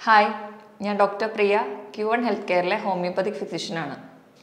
Hi, ഞാൻ doctor Priya, Q1 health കെയറിലെ homeopathic ഫിസിഷ്യനാണ്.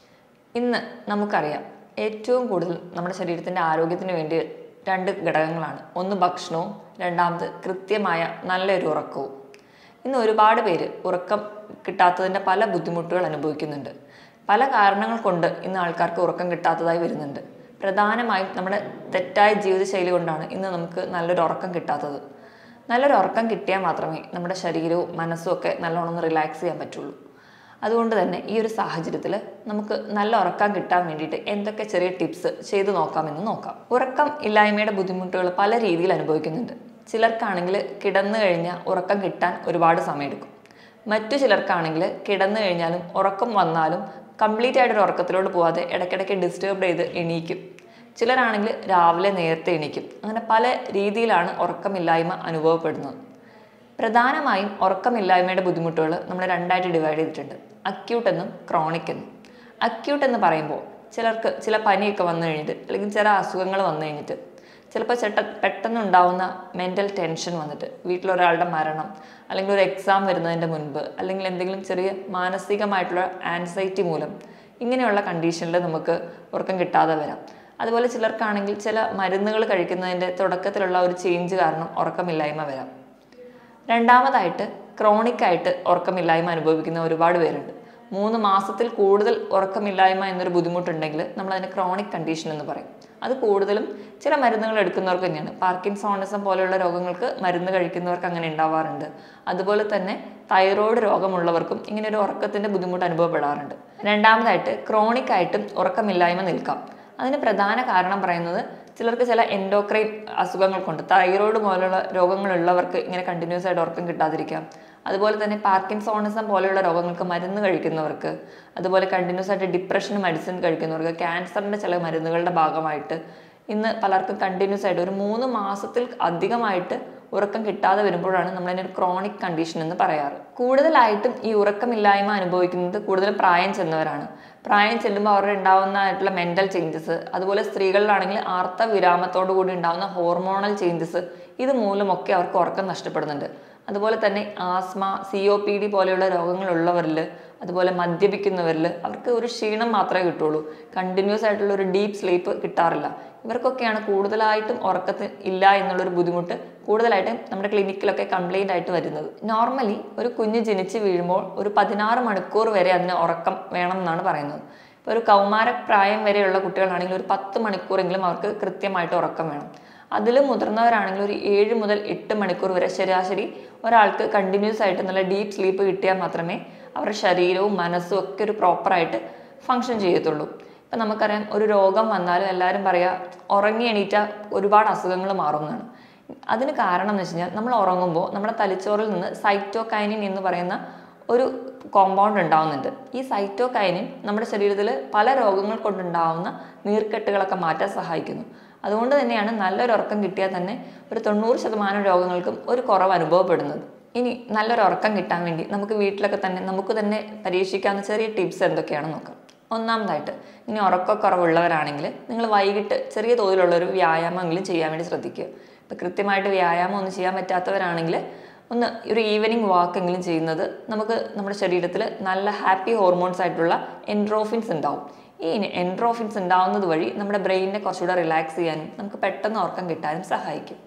ഇന്ന് നമുക്കറിയാം, ഏറ്റവും കൂടുതൽ നമ്മുടെ ശരീരത്തിൻ്റെ ആരോഗ്യത്തിന് വേണ്ടി രണ്ട് ഘടകങ്ങളാണ്. ഒന്ന് ഭക്ഷണവും, രണ്ടാമത് കൃത്യമായ നല്ലൊരു ഉറക്കവും. ഇന്ന് ഒരുപാട് പേര് ഉറക്കം കിട്ടാത്തതിൻ്റെ പല ബുദ്ധിമുട്ടുകൾ അനുഭവിക്കുന്നുണ്ട്. പല കാരണങ്ങൾ കൊണ്ട് ഇന്ന് ആൾക്കാർക്ക് ഉറക്കം കിട്ടാത്തതായി വരുന്നുണ്ട്. പ്രധാനമായും നമ്മുടെ തെറ്റായ ജീവിതശൈലി കൊണ്ടാണ് ഇന്ന് നമുക്ക് നല്ലൊരു ഉറക്കം കിട്ടാത്തത്. നല്ലൊരു ഉറക്കം കിട്ടിയാൽ മാത്രമേ നമ്മുടെ ശരീരവും മനസ്സും ഒക്കെ നല്ലോണം ഒന്ന് റിലാക്സ് ചെയ്യാൻ പറ്റുള്ളൂ. അതുകൊണ്ട് തന്നെ ഈ ഒരു സാഹചര്യത്തിൽ നമുക്ക് നല്ല ഉറക്കം കിട്ടാൻ വേണ്ടിയിട്ട് എന്തൊക്കെ ചെറിയ ടിപ്സ് ചെയ്ത് നോക്കാമെന്ന് നോക്കാം. ഉറക്കം ഇല്ലായ്മയുടെ ബുദ്ധിമുട്ടുകൾ പല രീതിയിൽ അനുഭവിക്കുന്നുണ്ട്. ചിലർക്കാണെങ്കിൽ കിടന്നു കഴിഞ്ഞാൽ ഉറക്കം കിട്ടാൻ ഒരുപാട് സമയമെടുക്കും. മറ്റു ചിലർക്കാണെങ്കിൽ കിടന്നു കഴിഞ്ഞാലും ഉറക്കം വന്നാലും കംപ്ലീറ്റ് ആയിട്ടൊരു ഉറക്കത്തിലോട്ട് പോകാതെ ഇടയ്ക്കിടയ്ക്ക് ഡിസ്റ്റർബ് ചെയ്ത് എണീക്കും. ചിലരാണെങ്കിൽ രാവിലെ നേരത്തെ എണീക്കും. അങ്ങനെ പല രീതിയിലാണ് ഉറക്കമില്ലായ്മ അനുഭവപ്പെടുന്നത്. പ്രധാനമായും ഉറക്കമില്ലായ്മയുടെ ബുദ്ധിമുട്ടുകൾ നമ്മൾ രണ്ടായിട്ട് ഡിവൈഡ് ചെയ്തിട്ടുണ്ട്: അക്യൂട്ട് എന്നും ക്രോണിക് എന്നും. അക്യൂട്ട് എന്ന് പറയുമ്പോൾ ചിലർക്ക് ചില പനിയൊക്കെ വന്നു കഴിഞ്ഞിട്ട്, അല്ലെങ്കിൽ ചില അസുഖങ്ങൾ വന്നു കഴിഞ്ഞിട്ട്, ചിലപ്പോൾ പെട്ടെന്നുണ്ടാവുന്ന മെൻ്റൽ ടെൻഷൻ വന്നിട്ട്, വീട്ടിലൊരാളുടെ മരണം, അല്ലെങ്കിൽ ഒരു എക്സാം വരുന്നതിൻ്റെ മുൻപ്, അല്ലെങ്കിൽ എന്തെങ്കിലും ചെറിയ മാനസികമായിട്ടുള്ള ആൻസൈറ്റി മൂലം, ഇങ്ങനെയുള്ള കണ്ടീഷനിൽ നമുക്ക് ഉറക്കം കിട്ടാതെ വരാം. അതുപോലെ ചിലർക്കാണെങ്കിൽ ചില മരുന്നുകൾ കഴിക്കുന്നതിൻ്റെ തുടക്കത്തിലുള്ള ഒരു ചേഞ്ച് കാരണം ഉറക്കമില്ലായ്മ വരാം. രണ്ടാമതായിട്ട് ക്രോണിക്കായിട്ട് ഉറക്കമില്ലായ്മ അനുഭവിക്കുന്ന ഒരുപാട് പേരുണ്ട്. 3 മാസത്തിൽ കൂടുതൽ ഉറക്കമില്ലായ്മ എന്നൊരു ബുദ്ധിമുട്ടുണ്ടെങ്കിൽ നമ്മളതിന് ക്രോണിക് കണ്ടീഷൻ എന്ന് പറയും. അത് കൂടുതലും ചില മരുന്നുകൾ എടുക്കുന്നവർക്ക് തന്നെയാണ്. പാർക്കിൻസോണിസം പോലെയുള്ള രോഗങ്ങൾക്ക് മരുന്ന് കഴിക്കുന്നവർക്ക് അങ്ങനെ ഉണ്ടാവാറുണ്ട്. അതുപോലെ തന്നെ തൈറോയ്ഡ് രോഗമുള്ളവർക്കും ഇങ്ങനെ ഒരു ഉറക്കത്തിൻ്റെ ബുദ്ധിമുട്ട് അനുഭവപ്പെടാറുണ്ട്. രണ്ടാമതായിട്ട് ക്രോണിക്കായിട്ടും ഉറക്കമില്ലായ്മ നിൽക്കാം. അതിന് പ്രധാന കാരണം പറയുന്നത്, ചിലർക്ക് ചില എൻഡോക്രൈൻ അസുഖങ്ങൾ കൊണ്ട്, തൈറോയ്ഡ് പോലുള്ള രോഗങ്ങളുള്ളവർക്ക് ഇങ്ങനെ കണ്ടിന്യൂസ് ആയിട്ട് ഉറക്കം കിട്ടാതിരിക്കാം. അതുപോലെ തന്നെ പാർക്കിൻസോണിസം പോലെയുള്ള രോഗങ്ങൾക്ക് മരുന്ന് കഴിക്കുന്നവർക്ക്, അതുപോലെ കണ്ടിന്യൂസ് ആയിട്ട് ഡിപ്രഷന് മെഡിസിൻ കഴിക്കുന്നവർക്ക്, ക്യാൻസറിൻ്റെ ചില മരുന്നുകളുടെ ഭാഗമായിട്ട് ഇന്ന് പലർക്കും കണ്ടിന്യൂസ് ആയിട്ട് ഒരു 3 മാസത്തിൽ അധികമായിട്ട് ഉറക്കം കിട്ടാതെ വരുമ്പോഴാണ് നമ്മളതിനൊരു ക്രോണിക് കണ്ടീഷൻ എന്ന് പറയാറ്. കൂടുതലായിട്ടും ഈ ഉറക്കമില്ലായ്മ അനുഭവിക്കുന്നത് കൂടുതലും പ്രായം ചെന്നവരാണ്. പ്രായം ചെല്ലുമ്പോൾ അവരുടെ ഉണ്ടാവുന്നതായിട്ടുള്ള മെൻ്റൽ ചേഞ്ചസ്, അതുപോലെ സ്ത്രീകളിലാണെങ്കിൽ ആർത്തവ വിരാമത്തോടു കൂടി ഉണ്ടാകുന്ന ഹോർമോണൽ ചേഞ്ചസ്, ഇത് മൂലമൊക്കെ അവർക്ക് ഉറക്കം നഷ്ടപ്പെടുന്നുണ്ട്. അതുപോലെ തന്നെ ആസ്മ, COPD പോലെയുള്ള രോഗങ്ങളുള്ളവരിൽ, അതുപോലെ മദ്യപിക്കുന്നവരിൽ അവർക്ക് ഒരു ക്ഷീണം മാത്രമേ കിട്ടുള്ളൂ. കണ്ടിന്യൂസ് ആയിട്ടുള്ള ഒരു ഡീപ്പ് സ്ലീപ്പ് കിട്ടാറില്ല. ഇവർക്കൊക്കെയാണ് കൂടുതലായിട്ടും ഉറക്കത്തിൽ ഇല്ല എന്നുള്ളൊരു ബുദ്ധിമുട്ട് കൂടുതലായിട്ടും നമ്മുടെ ക്ലിനിക്കിലൊക്കെ കംപ്ലൈൻ്റ് ആയിട്ട് വരുന്നത്. നോർമലി ഒരു കുഞ്ഞ് ജനിച്ച് വീഴുമ്പോൾ ഒരു 16 മണിക്കൂർ വരെ അതിന് ഉറക്കം വേണം എന്നാണ് പറയുന്നത്. ഇപ്പോൾ ഒരു കൗമാരപ്രായം വരെയുള്ള കുട്ടികളാണെങ്കിൽ ഒരു 10 മണിക്കൂറെങ്കിലും അവർക്ക് കൃത്യമായിട്ട് ഉറക്കം വേണം. അതിലും മുതിർന്നവരാണെങ്കിൽ ഒരു 7 മുതൽ 8 മണിക്കൂർ വരെ ശരാശരി ഒരാൾക്ക് കണ്ടിന്യൂസ് ആയിട്ട് നല്ല ഡീപ്പ് സ്ലീപ്പ് കിട്ടിയാൽ മാത്രമേ അവരുടെ ശരീരവും മനസ്സും ഒക്കെ ഒരു പ്രോപ്പറായിട്ട് ഫങ്ഷൻ ചെയ്യത്തുള്ളൂ. ഇപ്പം നമുക്കറിയാം, ഒരു രോഗം വന്നാലും എല്ലാവരും പറയുക ഉറങ്ങി എണീറ്റാൽ ഒരുപാട് അസുഖങ്ങൾ മാറുന്നതാണ്. അതിന് കാരണം എന്ന് വെച്ച് കഴിഞ്ഞാൽ, നമ്മൾ ഉറങ്ങുമ്പോൾ നമ്മുടെ തലച്ചോറിൽ നിന്ന് സൈറ്റോകൈനിൻ എന്ന് പറയുന്ന ഒരു കോമ്പൗണ്ട് ഉണ്ടാവുന്നുണ്ട്. ഈ സൈറ്റോകൈനിൻ നമ്മുടെ ശരീരത്തിൽ പല രോഗങ്ങൾ കൊണ്ടുണ്ടാവുന്ന നീർക്കെട്ടുകളൊക്കെ മാറ്റാൻ സഹായിക്കുന്നു. അതുകൊണ്ട് തന്നെയാണ് നല്ലൊരു ഉറക്കം കിട്ടിയാൽ തന്നെ ഒരു 90% രോഗങ്ങൾക്കും ഒരു കുറവ് അനുഭവപ്പെടുന്നത്. ഇനി നല്ലൊരു ഉറക്കം കിട്ടാൻ വേണ്ടി നമുക്ക് വീട്ടിലൊക്കെ തന്നെ നമുക്ക് തന്നെ പരീക്ഷിക്കാവുന്ന ചെറിയ ടിപ്സ് എന്തൊക്കെയാണെന്ന് നോക്കാം. ഒന്നാമതായിട്ട്, ഇനി ഉറക്കക്കുറവുള്ളവരാണെങ്കിൽ നിങ്ങൾ വൈകിട്ട് ചെറിയ തോതിലുള്ളൊരു വ്യായാമമെങ്കിലും ചെയ്യാൻ വേണ്ടി ശ്രദ്ധിക്കുക. ഇപ്പോൾ കൃത്യമായിട്ട് വ്യായാമം ഒന്നും ചെയ്യാൻ പറ്റാത്തവരാണെങ്കിൽ ഒന്ന് ഒരു ഈവനിങ് വാക്കെങ്കിലും ചെയ്യുന്നത് നമുക്ക് നമ്മുടെ ശരീരത്തിൽ നല്ല ഹാപ്പി ഹോർമോൺസ് ആയിട്ടുള്ള എൻഡ്രോഫിൻസ് ഉണ്ടാവും. ഈ എൻഡ്രോഫിൻസ് ഉണ്ടാവുന്നത് വഴി നമ്മുടെ ബ്രെയിനിനെ കുറച്ചുകൂടെ റിലാക്സ് ചെയ്യാനും നമുക്ക് പെട്ടെന്ന് ഉറക്കം കിട്ടാനും സഹായിക്കും.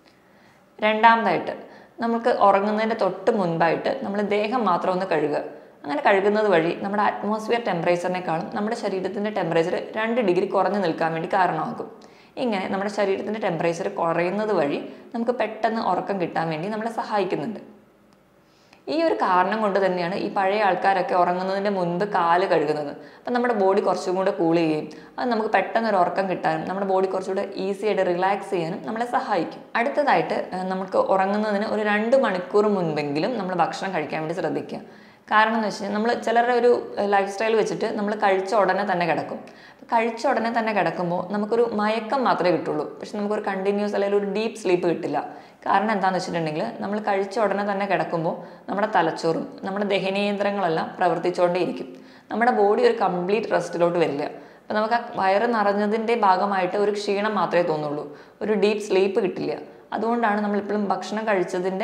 രണ്ടാമതായിട്ട്, നമുക്ക് ഉറങ്ങുന്നതിൻ്റെ തൊട്ട് മുൻപായിട്ട് നമ്മൾ ദേഹം മാത്രം ഒന്ന് കഴുകുക. അങ്ങനെ കഴുകുന്നത് വഴി നമ്മുടെ അറ്റ്മോസ്ഫിയർ ടെമ്പറേച്ചറിനേക്കാളും നമ്മുടെ ശരീരത്തിൻ്റെ ടെമ്പറേച്ചർ 2 ഡിഗ്രി കുറഞ്ഞു നിൽക്കാൻ വേണ്ടി കാരണമാകും. ഇങ്ങനെ നമ്മുടെ ശരീരത്തിൻ്റെ ടെമ്പറേച്ചർ കുറയുന്നത് വഴി നമുക്ക് പെട്ടെന്ന് ഉറക്കം കിട്ടാൻ വേണ്ടി നമ്മളെ സഹായിക്കുന്നുണ്ട്. ഈ ഒരു കാരണം കൊണ്ട് തന്നെയാണ് ഈ പഴയ ആൾക്കാരൊക്കെ ഉറങ്ങുന്നതിൻ്റെ മുൻപ് കാല് കഴുകുന്നത്. അപ്പം നമ്മുടെ ബോഡി കുറച്ചും കൂടെ കൂൾ ചെയ്യുകയും അത് നമുക്ക് പെട്ടെന്ന് ഒരു ഉറക്കം കിട്ടാനും നമ്മുടെ ബോഡി കുറച്ചുകൂടെ ഈസി ആയിട്ട് റിലാക്സ് ചെയ്യാനും നമ്മളെ സഹായിക്കും. അടുത്തതായിട്ട്, നമുക്ക് ഉറങ്ങുന്നതിന് ഒരു 2 മണിക്കൂർ മുൻപെങ്കിലും നമ്മൾ ഭക്ഷണം കഴിക്കാൻ വേണ്ടി ശ്രദ്ധിക്കുക. കാരണം എന്ന് വെച്ച് കഴിഞ്ഞാൽ, നമ്മൾ ചിലരുടെ ഒരു ലൈഫ് സ്റ്റൈൽ വെച്ചിട്ട് നമ്മൾ കഴിച്ച ഉടനെ തന്നെ കിടക്കും. കഴിച്ച ഉടനെ തന്നെ കിടക്കുമ്പോൾ നമുക്കൊരു മയക്കം മാത്രമേ കിട്ടുള്ളൂ. പക്ഷെ നമുക്കൊരു കണ്ടിന്യൂസ് അല്ലെങ്കിൽ ഒരു ഡീപ്പ് സ്ലീപ്പ് കിട്ടില്ല. കാരണം എന്താണെന്ന് വെച്ചിട്ടുണ്ടെങ്കിൽ, നമ്മൾ കഴിച്ച ഉടനെ തന്നെ കിടക്കുമ്പോൾ നമ്മുടെ തലച്ചോറും നമ്മുടെ ദഹനേന്ദ്രങ്ങളെല്ലാം പ്രവർത്തിച്ചുകൊണ്ടേയിരിക്കും. നമ്മുടെ ബോഡി ഒരു കംപ്ലീറ്റ് റെസ്റ്റിലോട്ട് വരില്ല. അപ്പോൾ നമുക്ക് ആ വയറ് നിറഞ്ഞതിൻ്റെ ഭാഗമായിട്ട് ഒരു ക്ഷീണം മാത്രമേ തോന്നുള്ളൂ. ഒരു ഡീപ്പ് സ്ലീപ്പ് കിട്ടില്ല. അതുകൊണ്ടാണ് നമ്മളെപ്പോഴും ഭക്ഷണം കഴിച്ചതിൻ്റെ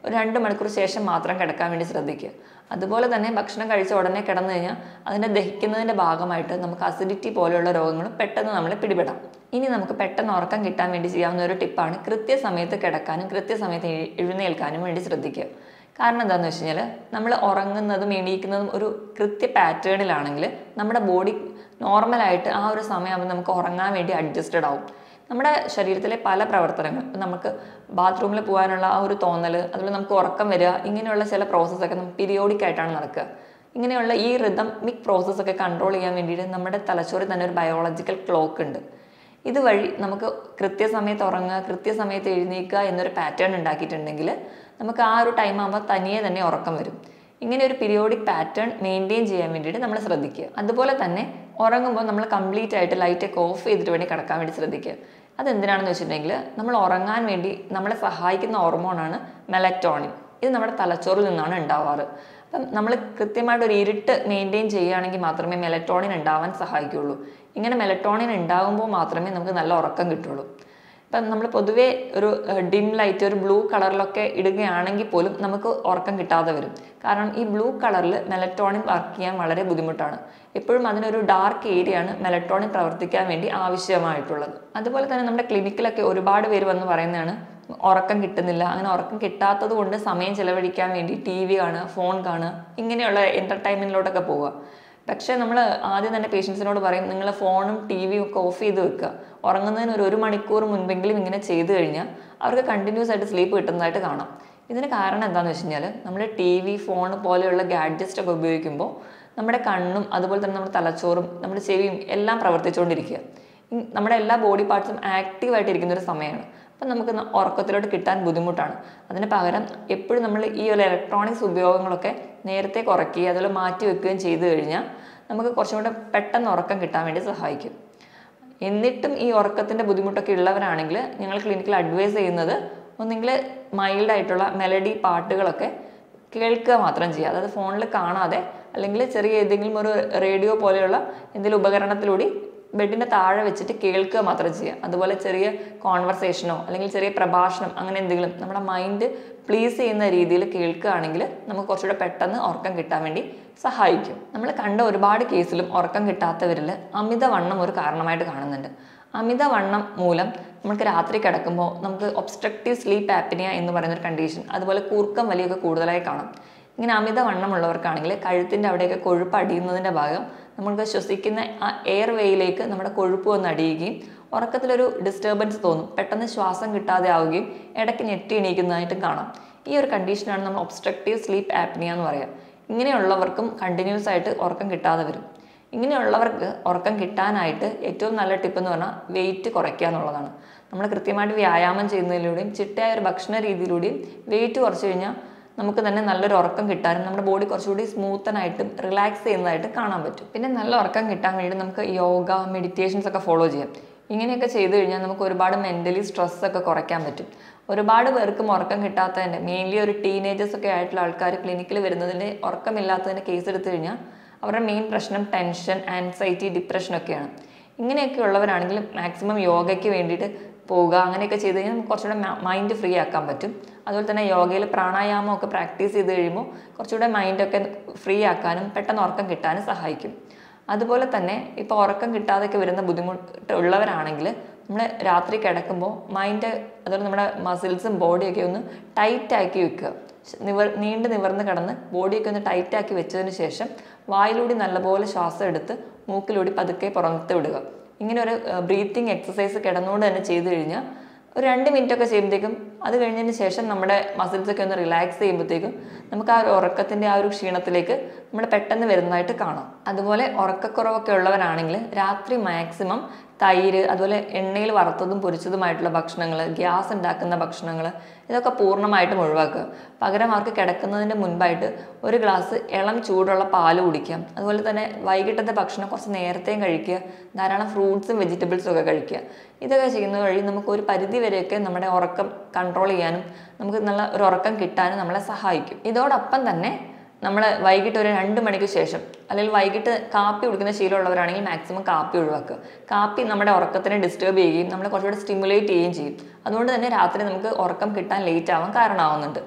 ഒരു 2 മണിക്കൂർ ശേഷം മാത്രം കിടക്കാൻ വേണ്ടി ശ്രദ്ധിക്കുക. അതുപോലെ തന്നെ ഭക്ഷണം കഴിച്ച ഉടനെ കിടന്നു കഴിഞ്ഞാൽ അതിൻ്റെ ദഹിക്കുന്നതിൻ്റെ ഭാഗമായിട്ട് നമുക്ക് അസിഡിറ്റി പോലെയുള്ള രോഗങ്ങൾ പെട്ടെന്ന് നമ്മളെ പിടിപെടാം. ഇനി നമുക്ക് പെട്ടെന്ന് ഉറക്കം കിട്ടാൻ വേണ്ടി ചെയ്യാവുന്ന ഒരു ടിപ്പാണ് കൃത്യസമയത്ത് കിടക്കാനും കൃത്യസമയത്ത് എഴുന്നേൽക്കാനും വേണ്ടി ശ്രദ്ധിക്കുക. കാരണം എന്താണെന്ന് വെച്ച് കഴിഞ്ഞാൽ നമ്മൾ ഉറങ്ങുന്നതും എണീക്കുന്നതും ഒരു കൃത്യ പാറ്റേണിലാണെങ്കിൽ നമ്മുടെ ബോഡി നോർമലായിട്ട് ആ ഒരു സമയമാകുമ്പോൾ നമുക്ക് ഉറങ്ങാൻ വേണ്ടി അഡ്ജസ്റ്റഡ് ആവും. നമ്മുടെ ശരീരത്തിലെ പല പ്രവർത്തനങ്ങൾ, നമുക്ക് ബാത്റൂമിൽ പോകാനുള്ള ആ ഒരു തോന്നൽ, അതുപോലെ നമുക്ക് ഉറക്കം വരിക, ഇങ്ങനെയുള്ള ചില പ്രോസസ്സൊക്കെ നമുക്ക് പീരിയോഡിക് ആയിട്ടാണ് നടക്കുക. ഇങ്ങനെയുള്ള ഈ റിതമിക് പ്രോസസ്സൊക്കെ കൺട്രോൾ ചെയ്യാൻ വേണ്ടിയിട്ട് നമ്മുടെ തലച്ചോറിൽ തന്നെ ഒരു ബയോളജിക്കൽ ക്ലോക്ക് ഉണ്ട്. ഇതുവഴി നമുക്ക് കൃത്യസമയത്ത് ഉറങ്ങുക, കൃത്യസമയത്ത് എഴുന്നേൽക്കുക എന്നൊരു പാറ്റേൺ ഉണ്ടാക്കിയിട്ടുണ്ടെങ്കിൽ നമുക്ക് ആ ഒരു ടൈം ആകുമ്പോൾ തനിയെ തന്നെ ഉറക്കം വരും. ഇങ്ങനെ ഒരു പീരിയോഡിക് പാറ്റേൺ മെയിൻറ്റെയിൻ ചെയ്യാൻ വേണ്ടിയിട്ട് നമ്മൾ ശ്രദ്ധിക്കുക. അതുപോലെ തന്നെ ഉറങ്ങുമ്പോൾ നമ്മൾ കംപ്ലീറ്റ് ആയിട്ട് ലൈറ്റൊക്കെ ഓഫ് ചെയ്തിട്ട് വേണ്ടി കിടക്കാൻ വേണ്ടി ശ്രദ്ധിക്കുക. അതെന്തിനാണെന്ന് വെച്ചിട്ടുണ്ടെങ്കിൽ നമ്മൾ ഉറങ്ങാൻ വേണ്ടി നമ്മളെ സഹായിക്കുന്ന ഹോർമോണാണ് മെലറ്റോണിൻ. ഇത് നമ്മുടെ തലച്ചോറിൽ നിന്നാണ് ഉണ്ടാവാറ്. അപ്പം നമ്മൾ കൃത്യമായിട്ട് ഒരു ഇരുട്ട് മെയിൻറ്റെയിൻ ചെയ്യുകയാണെങ്കിൽ മാത്രമേ മെലറ്റോണിൻ ഉണ്ടാവാൻ സഹായിക്കുകയുള്ളൂ. ഇങ്ങനെ മെലറ്റോണിൻ ഉണ്ടാകുമ്പോൾ മാത്രമേ നമുക്ക് നല്ല ഉറക്കം കിട്ടുള്ളൂ. ഇപ്പം നമ്മൾ പൊതുവേ ഒരു ഡിം ലൈറ്റ്, ഒരു ബ്ലൂ കളറിലൊക്കെ ഇടുകയാണെങ്കിൽ പോലും നമുക്ക് ഉറക്കം കിട്ടാതെ വരും. കാരണം ഈ ബ്ലൂ കളറിൽ മെലറ്റോണിൻ വർക്ക് ചെയ്യാൻ വളരെ ബുദ്ധിമുട്ടാണ്. എപ്പോഴും അതിനൊരു ഡാർക്ക് ഏരിയയാണ് മെലറ്റോണിൻ പ്രവർത്തിക്കാൻ വേണ്ടി ആവശ്യമായിട്ടുള്ളത്. അതുപോലെ തന്നെ നമ്മുടെ ക്ലിനിക്കിലൊക്കെ ഒരുപാട് പേര് വന്ന് പറയുന്നതാണ് ഉറക്കം കിട്ടുന്നില്ല, അങ്ങനെ ഉറക്കം കിട്ടാത്തത് കൊണ്ട് സമയം ചിലവഴിക്കാൻ വേണ്ടി TV കാണുക, ഫോൺ കാണുക, ഇങ്ങനെയുള്ള എൻ്റർടൈൻമെൻറ്റിലോട്ടൊക്കെ പോവുക. പക്ഷേ നമ്മൾ ആദ്യം തന്നെ പേഷ്യൻസിനോട് പറയും, നിങ്ങൾ ഫോണും TV ഒക്കെ ഓഫ് ചെയ്ത് വെക്കുക. ഉറങ്ങുന്നതിന് ഒരു 1 മണിക്കൂർ മുൻപെങ്കിലും ഇങ്ങനെ ചെയ്തു കഴിഞ്ഞാൽ അവർക്ക് കണ്ടിന്യൂസ് ആയിട്ട് സ്ലീപ്പ് കിട്ടുന്നതായിട്ട് കാണാം. ഇതിന് കാരണം എന്താണെന്ന് വെച്ച് കഴിഞ്ഞാൽ നമ്മൾ TV, ഫോൺ പോലെയുള്ള ഗാഡ്ജറ്റ്സ് ഒക്കെ ഉപയോഗിക്കുമ്പോൾ നമ്മുടെ കണ്ണും അതുപോലെ തന്നെ നമ്മുടെ തലച്ചോറും നമ്മുടെ ചെവിയും എല്ലാം പ്രവർത്തിച്ചുകൊണ്ടിരിക്കുക. നമ്മുടെ എല്ലാ ബോഡി പാർട്സും ആക്റ്റീവായിട്ടിരിക്കുന്ന ഒരു സമയമാണ്. അപ്പം നമുക്ക് ഉറക്കത്തിലോട്ട് കിട്ടാൻ ബുദ്ധിമുട്ടാണ്. അതിന് പകരം എപ്പോഴും നമ്മൾ ഈ ഒരു ഇലക്ട്രോണിക്സ് ഉപയോഗങ്ങളൊക്കെ നേരത്തെ കുറയ്ക്കുകയും അതുപോലെ മാറ്റി വെക്കുകയും ചെയ്തു കഴിഞ്ഞാൽ നമുക്ക് കുറച്ചും കൂടെ പെട്ടെന്ന് ഉറക്കം കിട്ടാൻ വേണ്ടി സഹായിക്കും. എന്നിട്ടും ഈ ഉറക്കത്തിൻ്റെ ബുദ്ധിമുട്ടൊക്കെ ഉള്ളവരാണെങ്കിൽ ഞങ്ങൾ ക്ലിനിക്കിൽ അഡ്വൈസ് ചെയ്യുന്നത് ഒന്നെങ്കിൽ മൈൽഡായിട്ടുള്ള മെലഡി പാട്ടുകളൊക്കെ കേൾക്കുക മാത്രം ചെയ്യുക. അതായത് ഫോണിൽ കാണാതെ, അല്ലെങ്കിൽ ചെറിയ ഏതെങ്കിലും ഒരു റേഡിയോ പോലെയുള്ള എന്തെങ്കിലും ഉപകരണത്തിലൂടെ ബെഡിൻ്റെ താഴെ വെച്ചിട്ട് കേൾക്കുക മാത്രം ചെയ്യുക. അതുപോലെ ചെറിയ കോൺവെർസേഷനോ അല്ലെങ്കിൽ ചെറിയ പ്രഭാഷണം അങ്ങനെ എന്തെങ്കിലും നമ്മുടെ മൈൻഡ് പ്ലീസ് ചെയ്യുന്ന രീതിയിൽ കേൾക്കുകയാണെങ്കിൽ നമുക്ക് കുറച്ചുകൂടെ പെട്ടെന്ന് ഉറക്കം കിട്ടാൻ വേണ്ടി സഹായിക്കും. നമ്മൾ കണ്ട ഒരുപാട് കേസിലും ഉറക്കം കിട്ടാത്തവരിൽ അമിതവണ്ണം ഒരു കാരണമായിട്ട് കാണുന്നുണ്ട്. അമിതവണ്ണം മൂലം നമുക്ക് രാത്രി കിടക്കുമ്പോൾ നമുക്ക് ഒബ്സ്ട്രക്റ്റീവ് സ്ലീപ്പ് ആപ്നിയ എന്ന് പറയുന്നൊരു കണ്ടീഷൻ, അതുപോലെ കൂർക്കം വലിയൊക്കെ കൂടുതലായി കാണാം. ഇങ്ങനെ അമിതവണ്ണമുള്ളവർക്കാണെങ്കിൽ കഴുത്തിൻ്റെ അവിടെയൊക്കെ കൊഴുപ്പ് അടിയുന്നതിൻ്റെ ഭാഗം നമുക്ക് ശ്വസിക്കുന്ന ആ എയർ വേയിലേക്ക് നമ്മുടെ കൊഴുപ്പ് വന്ന് അടിയുകയും ഉറക്കത്തിലൊരു ഡിസ്റ്റർബൻസ് തോന്നും, പെട്ടെന്ന് ശ്വാസം കിട്ടാതെ ആവുകയും ഇടയ്ക്ക് ഞെട്ടി എണീക്കുന്നതായിട്ടും കാണാം. ഈ ഒരു കണ്ടീഷനാണ് നമ്മൾ ഒബ്സ്ട്രക്റ്റീവ് സ്ലീപ്പ് ആപ്നിയ എന്ന് പറയുക. ഇങ്ങനെയുള്ളവർക്കും കണ്ടിന്യൂസ് ആയിട്ട് ഉറക്കം കിട്ടാതെ വരും. ഇങ്ങനെയുള്ളവർക്ക് ഉറക്കം കിട്ടാനായിട്ട് ഏറ്റവും നല്ല ടിപ്പ് എന്ന് പറഞ്ഞാൽ വെയിറ്റ് കുറയ്ക്കുക എന്നുള്ളതാണ്. നമ്മൾ കൃത്യമായിട്ട് വ്യായാമം ചെയ്യുന്നതിലൂടെയും ചിട്ടയായ ഒരു ഭക്ഷണ രീതിയിലൂടെയും വെയിറ്റ് കുറച്ച് കഴിഞ്ഞാൽ നമുക്ക് തന്നെ നല്ലൊരു ഉറക്കം കിട്ടാനും നമ്മുടെ ബോഡി കുറച്ചുകൂടി സ്മൂത്തനായിട്ടും റിലാക്സ് ചെയ്യുന്നതായിട്ട് കാണാൻ പറ്റും. പിന്നെ നല്ല ഉറക്കം കിട്ടാൻ വേണ്ടി നമുക്ക് യോഗ, മെഡിറ്റേഷൻസ് ഒക്കെ ഫോളോ ചെയ്യാം. ഇങ്ങനെയൊക്കെ ചെയ്തു കഴിഞ്ഞാൽ നമുക്ക് ഒരുപാട് മെൻ്റലി സ്ട്രെസ്സൊക്കെ കുറയ്ക്കാൻ പറ്റും. ഒരുപാട് പേർക്കും ഉറക്കം കിട്ടാത്തതിൻ്റെ, മെയിൻലി ഒരു ടീനേജേഴ്സൊക്കെ ആയിട്ടുള്ള ആൾക്കാർ ക്ലിനിക്കിൽ വരുന്നതിൻ്റെ ഉറക്കമില്ലാത്തതിൻ്റെ കേസ് എടുത്തു കഴിഞ്ഞാൽ അവരുടെ മെയിൻ പ്രശ്നം ടെൻഷൻ, ആൻസൈറ്റി, ഡിപ്രഷനൊക്കെയാണ്. ഇങ്ങനെയൊക്കെ ഉള്ളവരാണെങ്കിൽ മാക്സിമം യോഗയ്ക്ക് വേണ്ടിയിട്ട് പോവുക. അങ്ങനെയൊക്കെ ചെയ്ത് കഴിഞ്ഞാൽ നമുക്ക് കുറച്ചുകൂടെ മൈൻഡ് ഫ്രീ ആക്കാൻ പറ്റും. അതുപോലെ തന്നെ യോഗയിൽ പ്രാണായാമമൊക്കെ പ്രാക്ടീസ് ചെയ്ത് കഴിയുമ്പോൾ കുറച്ചുകൂടെ മൈൻഡൊക്കെ ഫ്രീ ആക്കാനും പെട്ടെന്ന് ഉറക്കം കിട്ടാനും സഹായിക്കും. അതുപോലെ തന്നെ ഇപ്പോൾ ഉറക്കം കിട്ടാതെയൊക്കെ വരുന്ന ബുദ്ധിമുട്ട് ഉള്ളവരാണെങ്കിൽ നമ്മൾ രാത്രി കിടക്കുമ്പോൾ മൈൻഡ് അതുപോലെ നമ്മുടെ മസിൽസും ബോഡിയൊക്കെ ഒന്ന് ടൈറ്റാക്കി വെക്കുക. നീണ്ടു നിവർന്ന് കിടന്ന് ബോഡിയൊക്കെ ഒന്ന് ടൈറ്റാക്കി വെച്ചതിന് ശേഷം വായിലൂടെ നല്ലപോലെ ശ്വാസം എടുത്ത് മൂക്കിലൂടെ പതുക്കെ പുറത്ത് വിടുക. ഇങ്ങനെ ഒരു ബ്രീത്തിങ് എക്സസൈസ് കിടന്നുകൊണ്ട് തന്നെ ചെയ്തു കഴിഞ്ഞാൽ ഒരു 2 മിനിറ്റൊക്കെ ചെയ്യുമ്പോഴത്തേക്കും, അത് കഴിഞ്ഞതിന് ശേഷം നമ്മുടെ മസിൽസൊക്കെ ഒന്ന് റിലാക്സ് ചെയ്യുമ്പോഴത്തേക്കും നമുക്ക് ആ ഒരു ഉറക്കത്തിൻ്റെ ആ ഒരു ക്ഷീണത്തിലേക്ക് നമ്മൾ പെട്ടെന്ന് വരുന്നതായിട്ട് കാണാം. അതുപോലെ ഉറക്കക്കുറവൊക്കെ ഉള്ളവരാണെങ്കിൽ രാത്രി മാക്സിമം തൈര്, അതുപോലെ എണ്ണയിൽ വറുത്തതും പൊരിച്ചതുമായിട്ടുള്ള ഭക്ഷണങ്ങൾ, ഗ്യാസ് ഉണ്ടാക്കുന്ന ഭക്ഷണങ്ങൾ, ഇതൊക്കെ പൂർണ്ണമായിട്ടും ഒഴിവാക്കുക. പകരം അവർക്ക് കിടക്കുന്നതിൻ്റെ മുൻപായിട്ട് ഒരു ഗ്ലാസ് ഇളം ചൂടുള്ള പാല് കുടിക്കാം. അതുപോലെ തന്നെ വൈകിട്ടത്തെ ഭക്ഷണം കുറച്ച് നേരത്തെയും കഴിക്കുക, ധാരാളം ഫ്രൂട്ട്സും വെജിറ്റബിൾസും ഒക്കെ കഴിക്കുക. ഇതൊക്കെ ചെയ്യുന്നത് വഴി നമുക്ക് ഒരു പരിധി വരെയൊക്കെ നമ്മുടെ ഉറക്കം കൺട്രോൾ ചെയ്യാനും നമുക്ക് നല്ല ഒരു ഉറക്കം കിട്ടാനും നമ്മളെ സഹായിക്കും. ഇതോടൊപ്പം തന്നെ നമ്മൾ വൈകിട്ട് ഒരു 2 മണിക്ക് ശേഷം, അല്ലെങ്കിൽ വൈകിട്ട് കാപ്പി കുടിക്കുന്ന ശീലമുള്ളവരാണെങ്കിൽ മാക്സിമം കാപ്പി ഒഴിവാക്കുക. കാപ്പി നമ്മുടെ ഉറക്കത്തിനെ ഡിസ്റ്റർബ് ചെയ്യുകയും നമ്മളെ കുറച്ചുകൂടെ സ്റ്റിമുലേറ്റ് ചെയ്യുകയും ചെയ്യും. അതുകൊണ്ട് തന്നെ രാത്രി നമുക്ക് ഉറക്കം കിട്ടാൻ ലേറ്റ് ആവാൻ കാരണമാവുന്നുണ്ട്.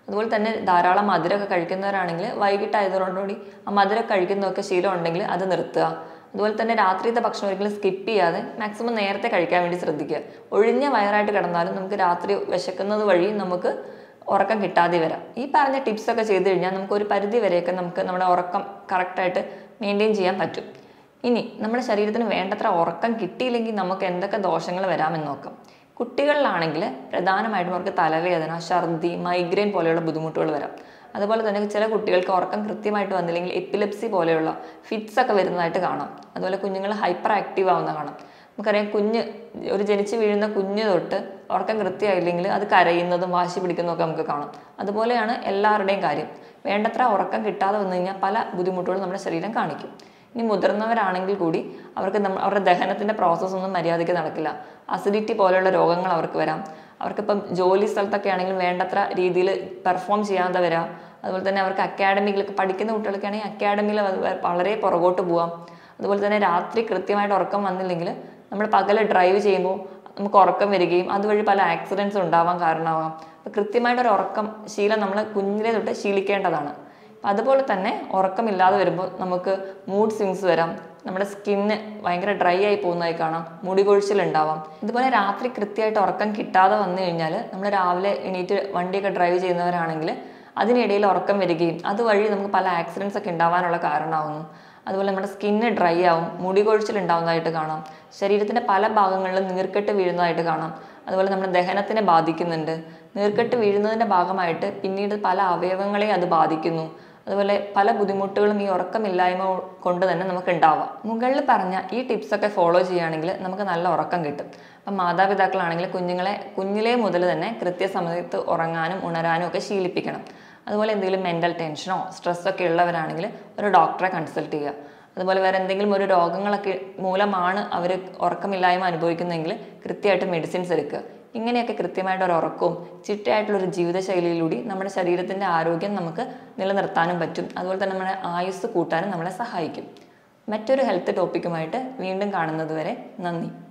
അതുപോലെ തന്നെ ധാരാളം മധുരമൊക്കെ കഴിക്കുന്നവരാണെങ്കിൽ വൈകിട്ടായതോടുകൂടി ആ മധുരം കഴിക്കുന്നതൊക്കെ ശീലം ഉണ്ടെങ്കിൽ അത് നിർത്തുക. അതുപോലെ തന്നെ രാത്രിയത്തെ ഭക്ഷണം ഒരിക്കലും സ്കിപ്പ് ചെയ്യാതെ മാക്സിമം നേരത്തെ കഴിക്കാൻ വേണ്ടി ശ്രദ്ധിക്കുക. ഒഴിഞ്ഞ വയറായിട്ട് കിടന്നാലും നമുക്ക് രാത്രി വിശക്കുന്നത് വഴി നമുക്ക് ഉറക്കം കിട്ടാതെ വരാം. ഈ പറഞ്ഞ ടിപ്സൊക്കെ ചെയ്ത് കഴിഞ്ഞാൽ നമുക്ക് ഒരു പരിധി വരെയൊക്കെ നമുക്ക് നമ്മുടെ ഉറക്കം കറക്റ്റായിട്ട് മെയിൻറ്റെയിൻ ചെയ്യാൻ പറ്റും. ഇനി നമ്മുടെ ശരീരത്തിന് വേണ്ടത്ര ഉറക്കം കിട്ടിയില്ലെങ്കിൽ നമുക്ക് എന്തൊക്കെ ദോഷങ്ങൾ വരാമെന്ന് നോക്കാം. കുട്ടികളിലാണെങ്കിൽ പ്രധാനമായിട്ടും അവർക്ക് തലവേദന, ഛർദി, മൈഗ്രെയിൻ പോലെയുള്ള ബുദ്ധിമുട്ടുകൾ വരാം. അതുപോലെ തന്നെ ചില കുട്ടികൾക്ക് ഉറക്കം കൃത്യമായിട്ട് വന്നില്ലെങ്കിൽ എപ്പിലെപ്സി പോലെയുള്ള ഫിറ്റ്സ് ഒക്കെ വരുന്നതായിട്ട് കാണാം. അതുപോലെ കുഞ്ഞുങ്ങൾ ഹൈപ്പർ ആക്റ്റീവ് ആവുന്ന കാണാം. നമുക്കറിയാം, ജനിച്ച് വീഴുന്ന കുഞ്ഞ് തൊട്ട് ഉറക്കം കൃത്യമായില്ലെങ്കിൽ അത് കരയുന്നതും വാശി പിടിക്കുന്നതൊക്കെ നമുക്ക് കാണാം. അതുപോലെയാണ് എല്ലാവരുടെയും കാര്യം. വേണ്ടത്ര ഉറക്കം കിട്ടാതെ വന്നു കഴിഞ്ഞാൽ പല ബുദ്ധിമുട്ടുകളും നമ്മുടെ ശരീരം കാണിക്കും. ഇനി മുതിർന്നവരാണെങ്കിൽ കൂടി അവർക്ക് അവരുടെ ദഹനത്തിൻ്റെ പ്രോസസ്സൊന്നും മര്യാദയ്ക്ക് നടക്കില്ല. അസിഡിറ്റി പോലെയുള്ള രോഗങ്ങൾ അവർക്ക് വരാം. അവർക്കിപ്പം ജോലി സ്ഥലത്തൊക്കെ ആണെങ്കിൽ വേണ്ടത്ര രീതിയിൽ പെർഫോം ചെയ്യാതെ വരാം. അതുപോലെ തന്നെ അവർക്ക് അക്കാഡമിയിലൊക്കെ പഠിക്കുന്ന കുട്ടികളൊക്കെ ആണെങ്കിൽ അക്കാഡമിയിൽ വളരെ പുറകോട്ട് പോവാം. അതുപോലെ തന്നെ രാത്രി കൃത്യമായിട്ട് ഉറക്കം വന്നില്ലെങ്കിൽ നമ്മൾ പകൽ ഡ്രൈവ് ചെയ്യുമ്പോൾ നമുക്ക് ഉറക്കം വരികയും അതുവഴി പല ആക്സിഡൻറ്റ്സ് ഉണ്ടാവാൻ കാരണമാകാം. അപ്പോൾ കൃത്യമായിട്ടൊരു ഉറക്കം ശീലം നമ്മൾ കുഞ്ഞിലെ തൊട്ട് ശീലിക്കേണ്ടതാണ്. അപ്പം അതുപോലെ തന്നെ ഉറക്കമില്ലാതെ വരുമ്പോൾ നമുക്ക് മൂഡ് സ്വിങ്സ് വരാം. നമ്മുടെ സ്കിന്ന് ഭയങ്കര ഡ്രൈ ആയി പോകുന്നതായി കാണാം. മുടി കൊഴിച്ചിലുണ്ടാവാം. ഇതുപോലെ രാത്രി കൃത്യമായിട്ട് ഉറക്കം കിട്ടാതെ വന്നു കഴിഞ്ഞാൽ നമ്മൾ രാവിലെ എണീറ്റ് വണ്ടിയൊക്കെ ഡ്രൈവ് ചെയ്യുന്നവരാണെങ്കിൽ അതിനിടയിൽ ഉറക്കം വരികയും അതുവഴി നമുക്ക് പല ആക്സിഡൻറ്റ്സ് ഒക്കെ ഉണ്ടാവാനുള്ള കാരണമാകുന്നു. അതുപോലെ നമ്മുടെ സ്കിന്ന് ഡ്രൈ ആവും, മുടി കൊഴിച്ചിലുണ്ടാവുന്നതായിട്ട് കാണാം. ശരീരത്തിൻ്റെ പല ഭാഗങ്ങളിലും നീർക്കെട്ട് വീഴുന്നതായിട്ട് കാണാം. അതുപോലെ നമ്മുടെ ദഹനത്തിനെ ബാധിക്കുന്നുണ്ട്. നീർക്കെട്ട് വീഴുന്നതിൻ്റെ ഭാഗമായിട്ട് പിന്നീട് പല അവയവങ്ങളെയും അത് ബാധിക്കുന്നു. അതുപോലെ പല ബുദ്ധിമുട്ടുകളും ഈ ഉറക്കമില്ലായ്മ കൊണ്ട് തന്നെ നമുക്ക് ഉണ്ടാവാം. മുകളിൽ പറഞ്ഞ ഈ ടിപ്സൊക്കെ ഫോളോ ചെയ്യുകയാണെങ്കിൽ നമുക്ക് നല്ല ഉറക്കം കിട്ടും. അപ്പം മാതാപിതാക്കളാണെങ്കിൽ കുഞ്ഞിലേ മുതൽ തന്നെ കൃത്യസമയത്ത് ഉറങ്ങാനും ഉണരാനും ഒക്കെ ശീലിപ്പിക്കണം. അതുപോലെ എന്തെങ്കിലും മെൻ്റൽ ടെൻഷനോ സ്ട്രെസ്സൊക്കെ ഉള്ളവരാണെങ്കിൽ ഒരു ഡോക്ടറെ കൺസൾട്ട് ചെയ്യുക. അതുപോലെ വേറെ എന്തെങ്കിലും ഒരു രോഗങ്ങളൊക്കെ മൂലമാണ് അവർ ഉറക്കമില്ലായ്മ അനുഭവിക്കുന്നതെങ്കിൽ കൃത്യമായിട്ട് മെഡിസിൻസ് എടുക്കുക. ഇങ്ങനെയൊക്കെ കൃത്യമായിട്ടൊരു ഉറക്കവും ചിട്ടയായിട്ടുള്ളൊരു ജീവിതശൈലിയിലൂടെ നമ്മുടെ ശരീരത്തിൻ്റെ ആരോഗ്യം നമുക്ക് നിലനിർത്താനും പറ്റും. അതുപോലെ തന്നെ നമ്മുടെ ആയുസ്സ് കൂട്ടാനും നമ്മളെ സഹായിക്കും. മറ്റൊരു ഹെൽത്ത് ടോപ്പിക്കുമായിട്ട് വീണ്ടും കാണുന്നത് വരെ നന്ദി.